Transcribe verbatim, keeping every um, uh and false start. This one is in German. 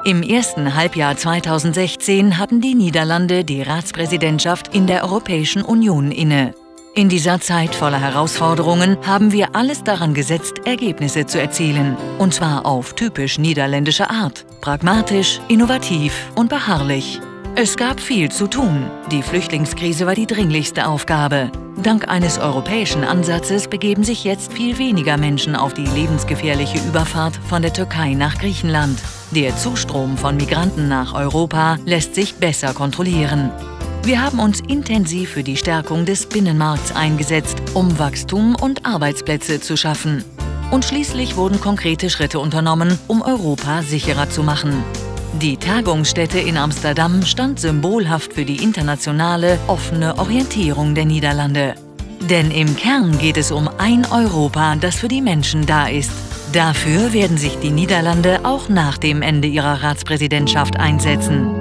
Im ersten Halbjahr zweitausendsechzehn hatten die Niederlande die Ratspräsidentschaft in der Europäischen Union inne. In dieser Zeit voller Herausforderungen haben wir alles daran gesetzt, Ergebnisse zu erzielen. Und zwar auf typisch niederländische Art. Pragmatisch, innovativ und beharrlich. Es gab viel zu tun. Die Flüchtlingskrise war die dringlichste Aufgabe. Dank eines europäischen Ansatzes begeben sich jetzt viel weniger Menschen auf die lebensgefährliche Überfahrt von der Türkei nach Griechenland. Der Zustrom von Migranten nach Europa lässt sich besser kontrollieren. Wir haben uns intensiv für die Stärkung des Binnenmarkts eingesetzt, um Wachstum und Arbeitsplätze zu schaffen. Und schließlich wurden konkrete Schritte unternommen, um Europa sicherer zu machen. Die Tagungsstätte in Amsterdam stand symbolhaft für die internationale, offene Orientierung der Niederlande. Denn im Kern geht es um ein Europa, das für die Menschen da ist. Dafür werden sich die Niederlande auch nach dem Ende ihrer Ratspräsidentschaft einsetzen.